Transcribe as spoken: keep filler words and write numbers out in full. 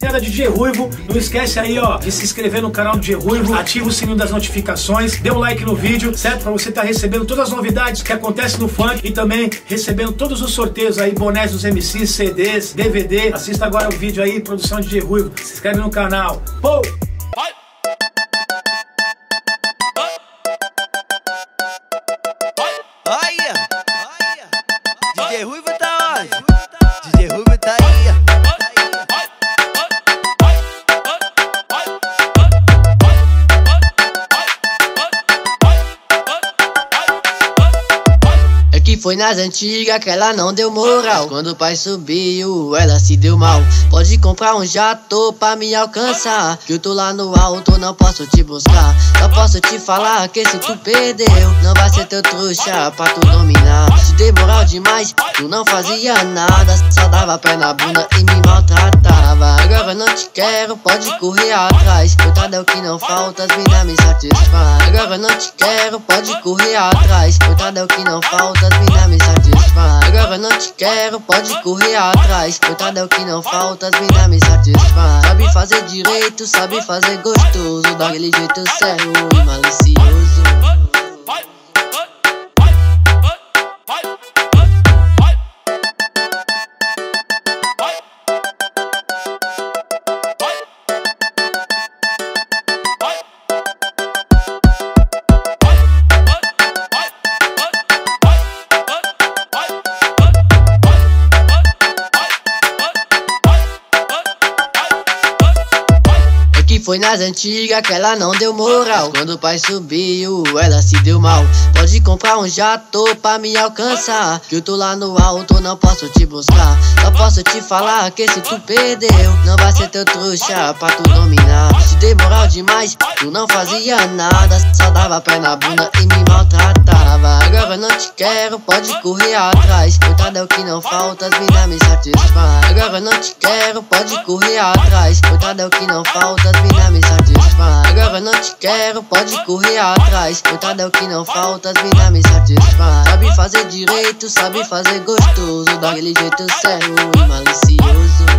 D J Ruivo, não esquece aí, ó, de se inscrever no canal do D J Ruivo, ativa o sininho das notificações, dê um like no vídeo, certo? Pra você estar tá recebendo todas as novidades que acontecem no funk e também recebendo todos os sorteios aí, bonés dos M Cs, C Ds, D V D. Assista agora o vídeo aí, produção de D J Ruivo, se inscreve no canal. Pô! Olha, D J Ruivo tá onde? D J Ruivo tá aí. Foi nas antigas que ela não deu moral. Quando o pai subiu, ela se deu mal. Pode comprar um jato pra me alcançar, que eu tô lá no alto, não posso te buscar. Só posso te falar que se tu perdeu, não vai ser teu trouxa pra tu dominar. Se deu moral demais, tu não fazia nada, só dava pé na bunda e me maltratava. Agora eu não te quero, pode correr atrás. Coitado é o que não falta, as mina me satisfaz. Agora eu não te quero, pode correr atrás. Coitado é o que não falta, as mina me satisfaz. Agora eu não te quero, pode correr atrás. Coitado é o que não falta, as mina me satisfaz. Sabe fazer direito, sabe fazer gostoso, daquele jeito sério e malicioso. Foi nas antigas que ela não deu moral. Quando o pai subiu, ela se deu mal. Pode comprar um jato pra me alcançar, que eu tô lá no alto, não posso te buscar. Só posso te falar que se tu perdeu, não vai ser teu trouxa pra tu dominar. Se deu moral demais, tu não fazia nada, só dava pé na bunda e me maltratava. Agora eu não te quero, pode correr atrás. Coitado é o que não falta, as mina me satisfaz. Agora eu não te quero, pode correr atrás. Coitado é o que não falta, as mina me satisfaz. Agora eu não te quero, pode correr atrás. Coitado é o que não falta, as mina me satisfaz. Sabe fazer direito, sabe fazer gostoso, daquele jeito sério e malicioso.